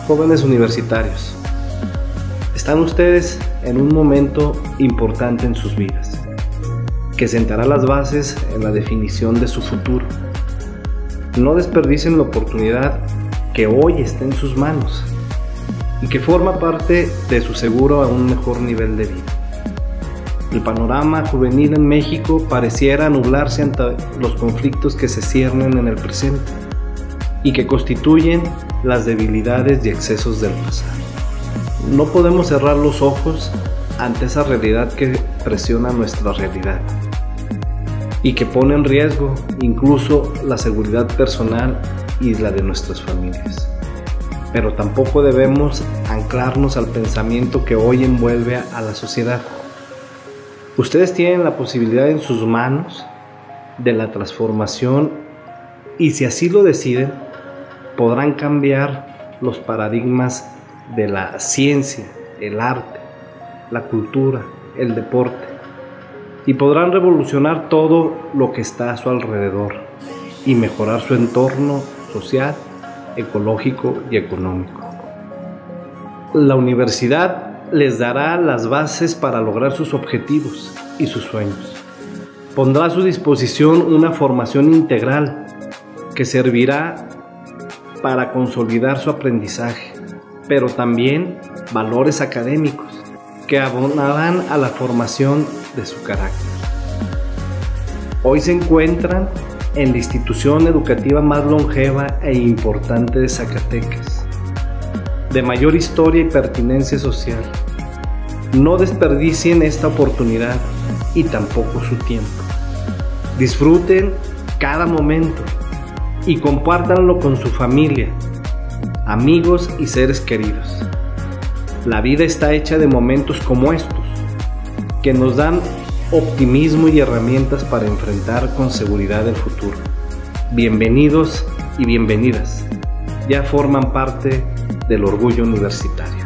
Jóvenes universitarios, están ustedes en un momento importante en sus vidas, que sentará las bases en la definición de su futuro. No desperdicien la oportunidad que hoy está en sus manos y que forma parte de su seguro a un mejor nivel de vida. El panorama juvenil en México pareciera nublarse ante los conflictos que se ciernen en el presente y que constituyen las debilidades y excesos del pasado. No podemos cerrar los ojos ante esa realidad que presiona nuestra realidad y que pone en riesgo incluso la seguridad personal y la de nuestras familias. Pero tampoco debemos anclarnos al pensamiento que hoy envuelve a la sociedad. Ustedes tienen la posibilidad en sus manos de la transformación y, si así lo deciden, podrán cambiar los paradigmas de la ciencia, el arte, la cultura, el deporte, y podrán revolucionar todo lo que está a su alrededor y mejorar su entorno social, ecológico y económico. La universidad les dará las bases para lograr sus objetivos y sus sueños. Pondrá a su disposición una formación integral que servirá para consolidar su aprendizaje, pero también valores académicos que abonarán a la formación de su carácter. Hoy se encuentran en la institución educativa más longeva e importante de Zacatecas, de mayor historia y pertinencia social. No desperdicien esta oportunidad y tampoco su tiempo. Disfruten cada momento y compártanlo con su familia, amigos y seres queridos. La vida está hecha de momentos como estos, que nos dan optimismo y herramientas para enfrentar con seguridad el futuro. Bienvenidos y bienvenidas. Ya forman parte del orgullo universitario.